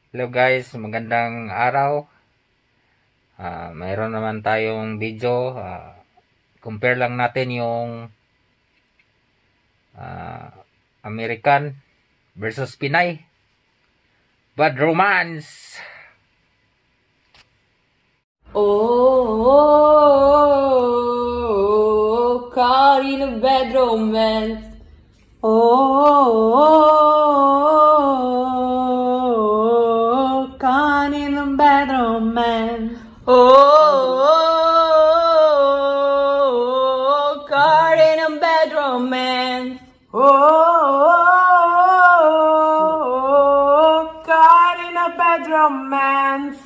Hello guys, magandang araw. Mayroon naman tayong video. Compare lang natin yung American versus Pinay. Bad romance. Oh, caught in a bad romance. Oh, caught in a bad romance. Oh, caught in a bad romance. Oh, caught in a bad romance.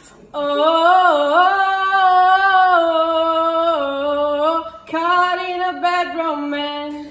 Oh, caught in a bad romance.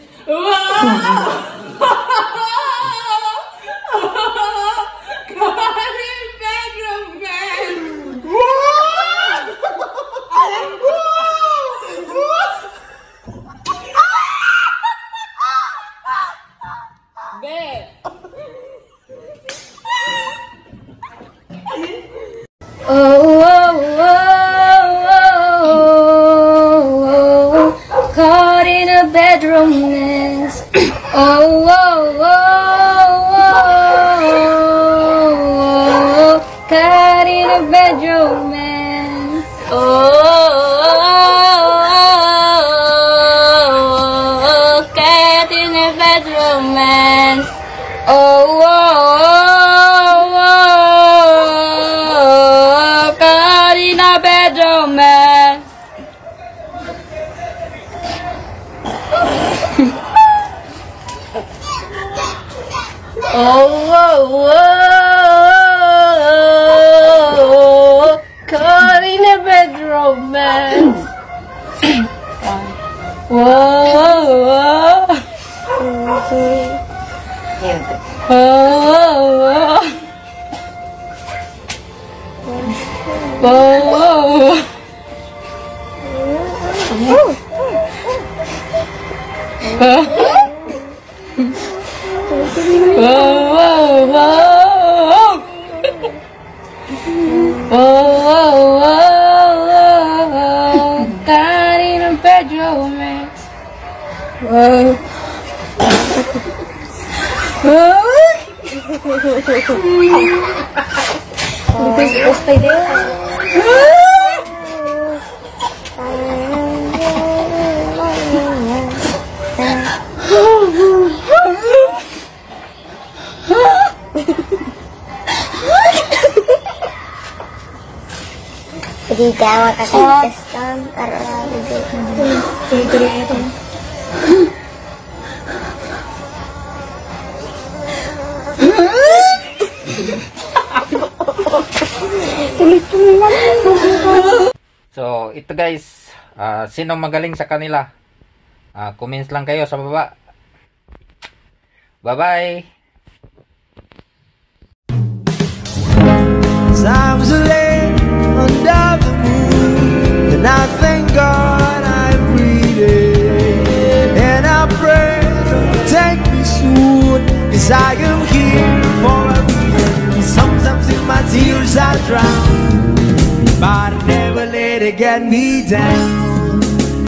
Caught in a bad romance. Caught in a bad romance. Caught in a bad romance. Caught in a bad romance. Caught in a bad romance. Caught in a bad romance. Jadi gawat kasi testan karena itu. So, ito guys, sino magaling sa kanila? Comments lang kayo sa baba. Bye-bye! Times are late under the moon, and I thank God I'm breathing, and I pray take me soon, 'cause I am here for a reason. Sometimes in my tears I drown, but I never let it get me down.